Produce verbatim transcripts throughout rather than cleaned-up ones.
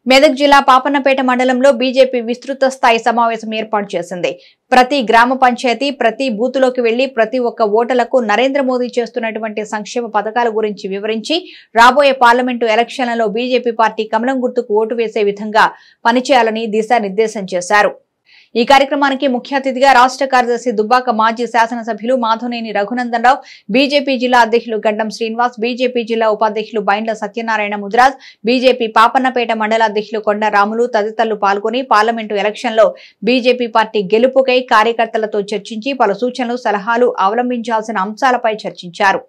మెదక్ జిల్లా పాపన్నపేట మండలంలో బీజేపీ విస్తృత స్థాయి సమావేశం ఏర్పాటు చేసింది. ప్రతి గ్రామ పంచాయతీ, ప్రతి బూతులోకి వెళ్లి ప్రతి ఒక్క ఓటర్లకు నరేంద్ర మోదీ చేస్తున్నటువంటి సంక్షేమ పథకాల గురించి వివరించి రాబోయే పార్లమెంటు ఎలక్షన్లలో బీజేపీ పార్టీ కమలం గుర్తుకు ఓటు వేసే విధంగా పనిచేయాలని దిశానిర్దేశం చేశారు. ఈ కార్యక్రమానికి ముఖ్య అతిథిగా రాష్ట్ర కార్యదర్శి దుబ్బాక మాజీ శాసనసభ్యులు మాధవనేని రఘునందన్ రావు, బీజేపీ జిల్లా అధ్యక్షులు గడ్డం శ్రీనివాస్, బీజేపీ జిల్లా ఉపాధ్యక్షులు బైండ్ల సత్యనారాయణ ముద్రాజ్, బీజేపీ పాపన్నపేట మండల అధ్యక్షులు కొండ రాములు తదితరులు పాల్గొని పార్లమెంటు ఎలక్షన్లో బీజేపీ పార్టీ గెలుపుకై కార్యకర్తలతో చర్చించి పలు సూచనలు, సలహాలు అవలంబించాల్సిన అంశాలపై చర్చించారు.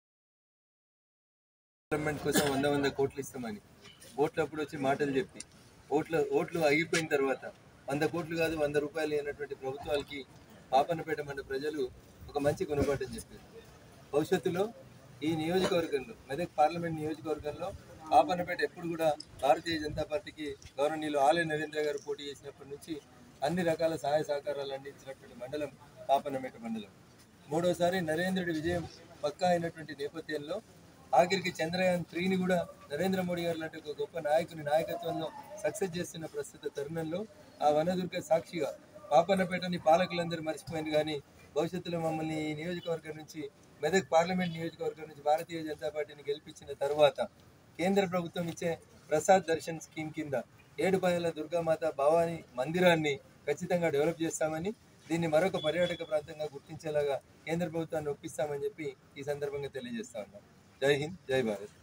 వంద కోట్లు కాదు వంద రూపాయలు అయినటువంటి ప్రభుత్వాలకి పాపన్నపేట మండల ప్రజలు ఒక మంచి గుణపాఠం చెప్పారు. భవిష్యత్తులో ఈ నియోజకవర్గంలో, మెదక్ పార్లమెంట్ నియోజకవర్గంలో పాపన్నపేట ఎప్పుడు కూడా భారతీయ జనతా పార్టీకి గౌరవనీయులు ఆలయ నరేంద్ర గారు పోటీ చేసినప్పటి నుంచి అన్ని రకాల సహాయ సహకారాలు అందించినటువంటి మండలం పాపన్నపేట మండలం. మూడోసారి నరేంద్రుడి విజయం పక్కా అయినటువంటి నేపథ్యంలో ఆఖరికి చంద్రయాన్ త్రీని కూడా నరేంద్ర మోడీ గారు లాంటి ఒక గొప్ప నాయకుని నాయకత్వంలో సక్సెస్ చేస్తున్న ప్రస్తుత తరుణంలో ఆ వనదుర్గ సాక్షిగా పాపన్నపేటని పాలకులందరూ మర్చిపోయింది. కానీ భవిష్యత్తులో మమ్మల్ని ఈ నియోజకవర్గం నుంచి, మెదక్ పార్లమెంట్ నియోజకవర్గం నుంచి భారతీయ జనతా పార్టీని గెలిపించిన తర్వాత కేంద్ర ప్రభుత్వం ఇచ్చే ప్రసాద్ దర్శన్ స్కీమ్ కింద ఏడుపాయల దుర్గామాత భవానీ మందిరాన్ని ఖచ్చితంగా డెవలప్ చేస్తామని, దీన్ని మరొక పర్యాటక ప్రాంతంగా గుర్తించేలాగా కేంద్ర ప్రభుత్వాన్ని ఒప్పిస్తామని చెప్పి ఈ సందర్భంగా తెలియజేస్తా ఉన్నాం. జై హింద్, జై భారత్.